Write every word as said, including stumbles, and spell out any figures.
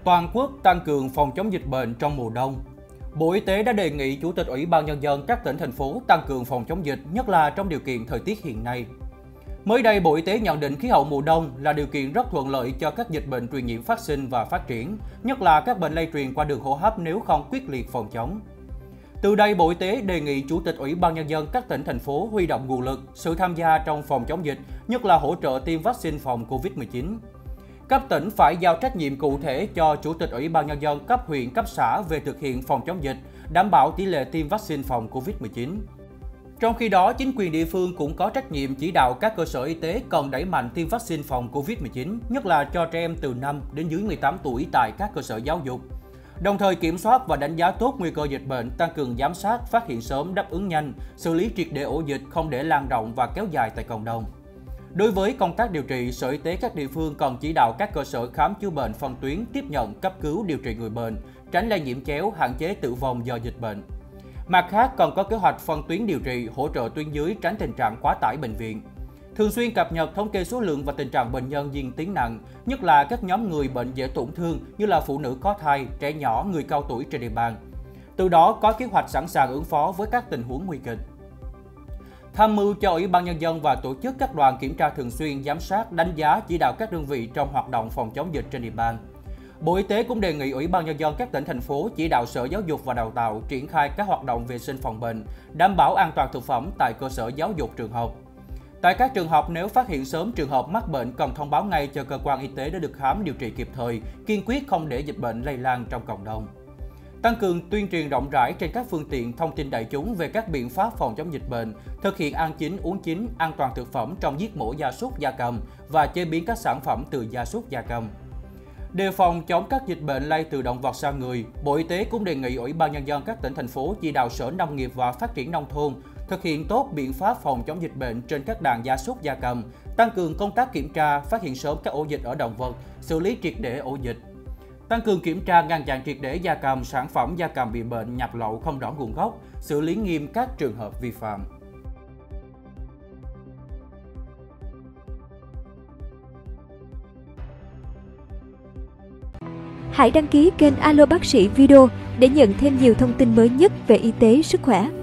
Toàn quốc tăng cường phòng chống dịch bệnh trong mùa đông. Bộ Y tế đã đề nghị Chủ tịch Ủy ban Nhân dân các tỉnh, thành phố tăng cường phòng chống dịch, nhất là trong điều kiện thời tiết hiện nay. Mới đây, Bộ Y tế nhận định khí hậu mùa đông là điều kiện rất thuận lợi cho các dịch bệnh truyền nhiễm phát sinh và phát triển, nhất là các bệnh lây truyền qua đường hô hấp nếu không quyết liệt phòng chống. Từ đây, Bộ Y tế đề nghị Chủ tịch Ủy ban Nhân dân các tỉnh, thành phố huy động nguồn lực, sự tham gia trong phòng chống dịch, nhất là hỗ trợ tiêm vaccine phòng Covid mười chín. Cấp tỉnh phải giao trách nhiệm cụ thể cho Chủ tịch Ủy ban Nhân dân cấp huyện, cấp xã về thực hiện phòng chống dịch, đảm bảo tỷ lệ tiêm vaccine phòng Covid mười chín. Trong khi đó, chính quyền địa phương cũng có trách nhiệm chỉ đạo các cơ sở y tế cần đẩy mạnh tiêm vaccine phòng Covid mười chín, nhất là cho trẻ em từ năm đến dưới mười tám tuổi tại các cơ sở giáo dục. Đồng thời kiểm soát và đánh giá tốt nguy cơ dịch bệnh, tăng cường giám sát, phát hiện sớm, đáp ứng nhanh, xử lý triệt để ổ dịch, không để lan rộng và kéo dài tại cộng đồng. Đối với công tác điều trị, Sở Y tế các địa phương cần chỉ đạo các cơ sở khám chữa bệnh phân tuyến tiếp nhận, cấp cứu, điều trị người bệnh, tránh lây nhiễm chéo, hạn chế tử vong do dịch bệnh. Mặt khác, cần có kế hoạch phân tuyến điều trị, hỗ trợ tuyến dưới tránh tình trạng quá tải bệnh viện. Thường xuyên cập nhật thống kê số lượng và tình trạng bệnh nhân diễn tiến nặng, nhất là các nhóm người bệnh dễ tổn thương như là phụ nữ có thai, trẻ nhỏ, người cao tuổi trên địa bàn. Từ đó có kế hoạch sẵn sàng ứng phó với các tình huống nguy kịch. Tham mưu cho Ủy ban Nhân dân và tổ chức các đoàn kiểm tra thường xuyên, giám sát, đánh giá, chỉ đạo các đơn vị trong hoạt động phòng chống dịch trên địa bàn. Bộ Y tế cũng đề nghị Ủy ban Nhân dân các tỉnh, thành phố chỉ đạo Sở Giáo dục và Đào tạo triển khai các hoạt động vệ sinh phòng bệnh, đảm bảo an toàn thực phẩm tại cơ sở giáo dục, trường học. Tại các trường học, nếu phát hiện sớm trường hợp mắc bệnh cần thông báo ngay cho cơ quan y tế để được khám điều trị kịp thời, kiên quyết không để dịch bệnh lây lan trong cộng đồng. Tăng cường tuyên truyền rộng rãi trên các phương tiện thông tin đại chúng về các biện pháp phòng chống dịch bệnh, thực hiện ăn chín, uống chín, an toàn thực phẩm trong giết mổ gia súc, gia cầm và chế biến các sản phẩm từ gia súc, gia cầm. Đề phòng chống các dịch bệnh lây từ động vật sang người, Bộ Y tế cũng đề nghị Ủy ban Nhân dân các tỉnh, thành phố chỉ đạo Sở Nông nghiệp và Phát triển Nông thôn thực hiện tốt biện pháp phòng chống dịch bệnh trên các đàn gia súc, gia cầm, tăng cường công tác kiểm tra, phát hiện sớm các ổ dịch ở động vật, xử lý triệt để ổ dịch. Tăng cường kiểm tra, ngăn chặn triệt để gia cầm, sản phẩm gia cầm bị bệnh, nhập lậu không rõ nguồn gốc, xử lý nghiêm các trường hợp vi phạm. Hãy đăng ký kênh Alo Bác sĩ Video để nhận thêm nhiều thông tin mới nhất về y tế, sức khỏe.